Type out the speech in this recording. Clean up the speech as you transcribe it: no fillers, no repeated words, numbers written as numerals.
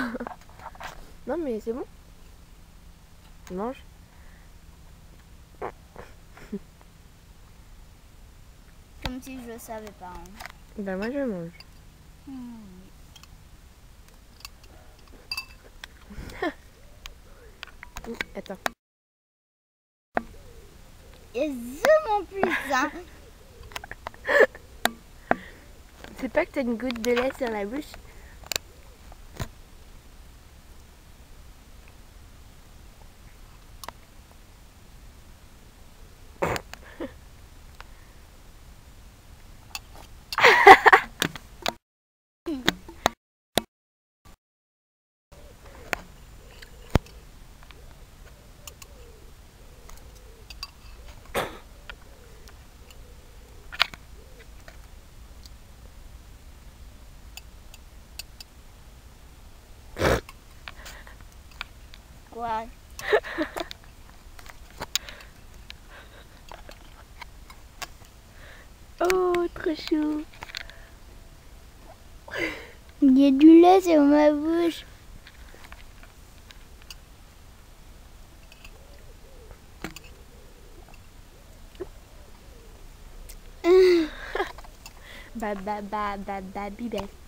Non mais c'est bon. Mange. Comme si je savais pas. Hein. Bah moi je mange. Attends. Et zoom en plus, hein. C'est pas que t'as une goutte de lait sur la bouche? Quoi? Oh, trop chou. Il y a du lait sur ma bouche. Bibel.